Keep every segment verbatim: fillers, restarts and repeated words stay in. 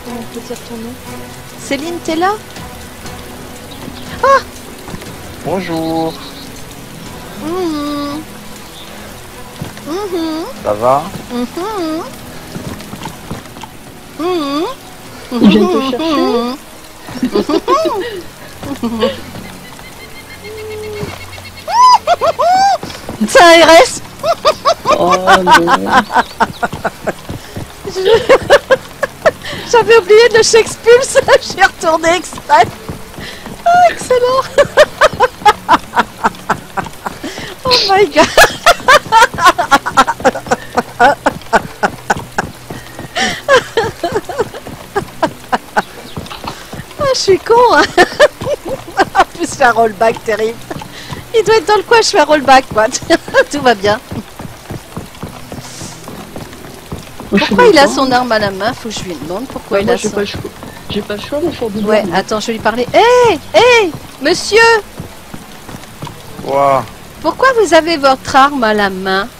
comment on peut dire ton nom? Céline, t'es là? Ah! Bonjour. Mmh. Mmh. Ça va? Mmh. Mmh. Je viens te chercher. C'est un R S. Oh non. J'avais oublié de le s'expulse, j'ai retourné exprès. Oh, excellent. Oh my god. Oh, je suis con, hein. En plus, je fais un rollback terrible. Il doit être dans le coin, je fais un rollback, quoi. Tout va bien. Pourquoi il a son arme à la main? Faut que je lui demande pourquoi Ouais, il moi, a j'ai son... pas le choix. J'ai pas le choix, mon choix de Ouais, dormir. attends, je vais lui parler. Hé, hey, hé, hey, monsieur, Quoi? pourquoi vous avez votre arme à la main?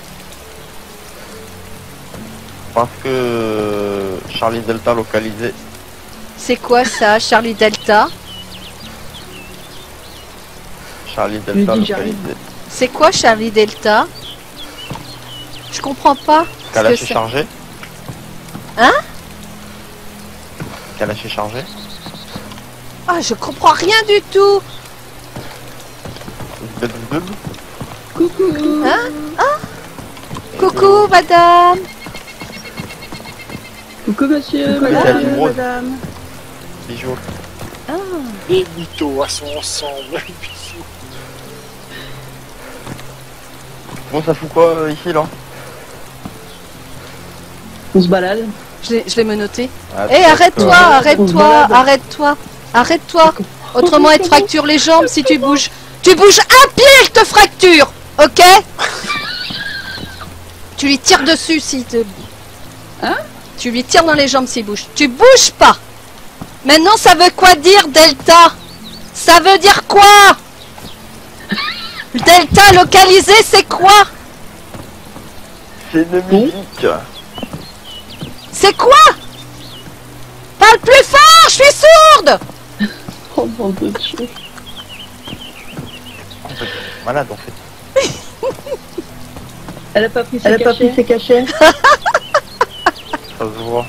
Parce que Charlie Delta localisé. C'est quoi ça, Charlie Delta? Charlie lui Delta dis, j'arrive. localisé. C'est quoi Charlie Delta? Je comprends pas. ce que Kalash est c'est. chargé? Hein? Kalash est chargé? Ah, je comprends rien du tout. Zbub, zbub. Coucou. Hein? Ah, coucou, madame. Coucou, monsieur. Coucou, Madame, Nathalie Rose. madame. Bijou. Ah, Les mythos à sont ensemble. Bon, ça fout quoi euh, ici là? On se balade. je l'ai je l'ai menotté. Ah, Hé, arrête-toi, on se arrête-toi, balade. arrête-toi, arrête-toi. Autrement, elle te fracture les jambes si tu bouges. Tu bouges un pied, elle te fracture. Ok? Tu lui tires dessus s'il te... Hein? Tu lui tires dans les jambes s'il bouge. Tu bouges pas. Maintenant, ça veut quoi dire, Delta? Ça veut dire quoi? Delta localisé, c'est quoi? C'est une musique. C'est quoi? Parle plus fort, je suis sourde. Oh mon dieu. En fait, malade en fait. Elle a pas pris ses Elle a pas cachets. pris ses cachets. Ça se voit.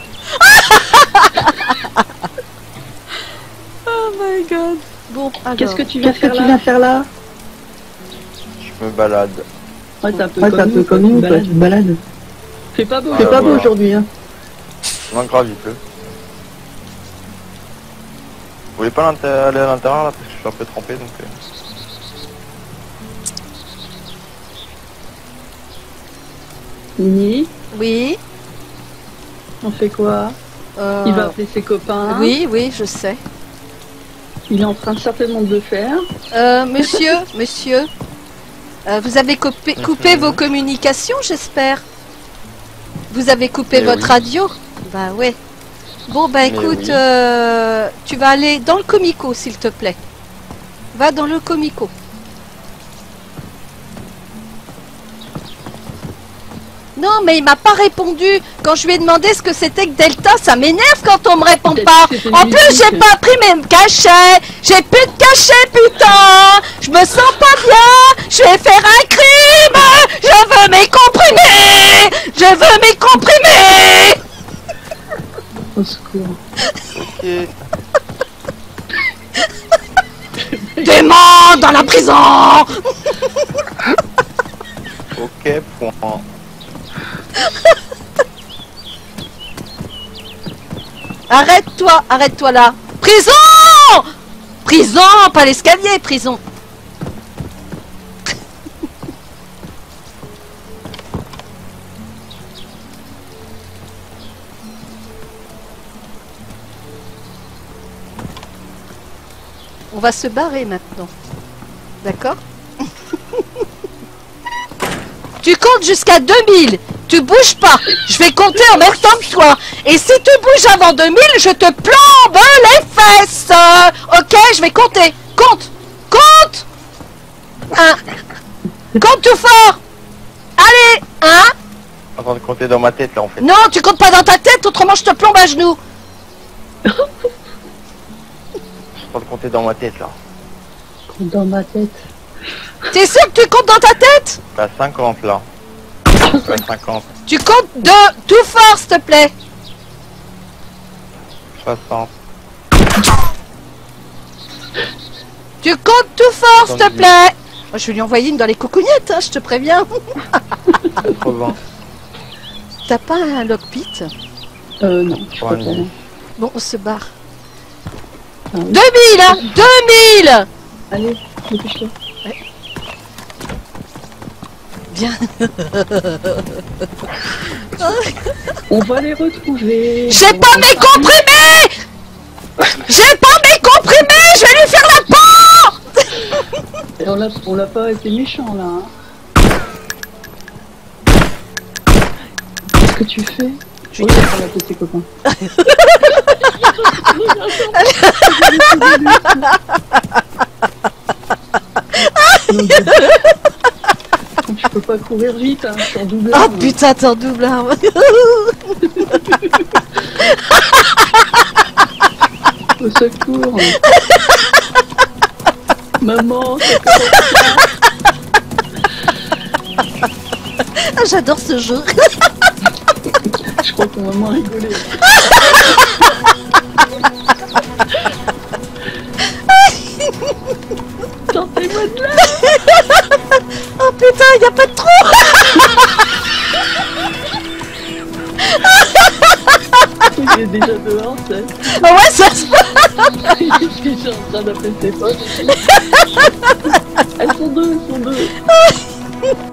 Oh my god. Bon, alors. Qu'est-ce que tu viens Qu'est-ce que faire tu là? viens faire là? Je me balade. Ouais, t'es un peu Ouais, c'est un comme peu nous, comme quoi, nous, tu te quoi, tu balades. te balades. Fais pas beau. Ouais, C'est pas beau voilà. aujourd'hui, hein. Non, grave, il pleut. Vous voulez pas l'inté- aller à l'intérieur là parce que je suis un peu trempé donc. euh, Nini, Oui. on fait quoi? euh, Il va appeler ses copains. Oui, oui, je sais. Il est en train certainement de le faire. Euh, monsieur, monsieur, euh, vous avez coupé, coupé Mhm. vos communications, j'espère. Vous avez coupé Eh votre oui. radio? Bah ouais. Bon, bah Mais écoute, oui. euh, tu vas aller dans le comico, s'il te plaît. Va dans le comico. Non, mais il m'a pas répondu. Quand je lui ai demandé ce que c'était que Delta, ça m'énerve quand on me répond Peut-être pas. que c'était En une plus, j'ai musique. pas pris mes cachets. J'ai plus de cachets, putain. Je me sens pas bien. Je vais faire un crime. Je veux mes comprimés. Je veux mes comprimés. Au secours. Ok. Démon dans la prison. Ok, point. Arrête-toi, arrête-toi là. Prison. Prison, pas l'escalier, prison. On va se barrer maintenant. D'accord? Tu comptes jusqu'à deux mille. Tu bouges pas. Je vais compter en même temps que toi. Et si tu bouges avant deux mille, je te plombe les fesses. Ok, je vais compter. Compte. Compte. Un. Compte tout fort. Allez. Un. En train de compter dans ma tête là en fait. Non, tu comptes pas dans ta tête, autrement je te plombe à genoux. Je suis en train de compter dans ma tête là. Dans ma tête. T'es sûr que tu comptes dans ta tête? Je suis à cinquante là. Je suis à cinquante. Tu comptes de tout fort, s'il te plaît. soixante. Tu comptes tout fort, s'il te plaît. Moi, je vais lui envoyer une dans les coucougnettes, hein, je te préviens. quatre-vingts. T'as pas un lockpit? Euh, non, je crois pas. quatre-vingt-dix. Bon, on se barre. Ah oui. deux mille, hein, deux mille. Allez, dépêche-toi. Bien. On va les retrouver. J'ai pas mes comprimés. J'ai pas mes comprimés. Je vais lui faire la peau. Et on l'a on l'a pas été méchant là. Hein. Qu'est-ce que tu fais? Je Oui, vais on va appeler ses copains. Je peux pas courir vite, hein, je suis en double. Oh putain, t'es en double arme. Au secours. Maman, ça commence là. Ah, j'adore ce jeu. Je crois qu'on va moins rigoler. Sortez-moi de là. Oh putain, y a pas de trou. Il est déjà dehors, ça. Ah ouais, ça se passe. Il est déjà en train d'appeler ses potes. Elles sont deux, elles sont deux.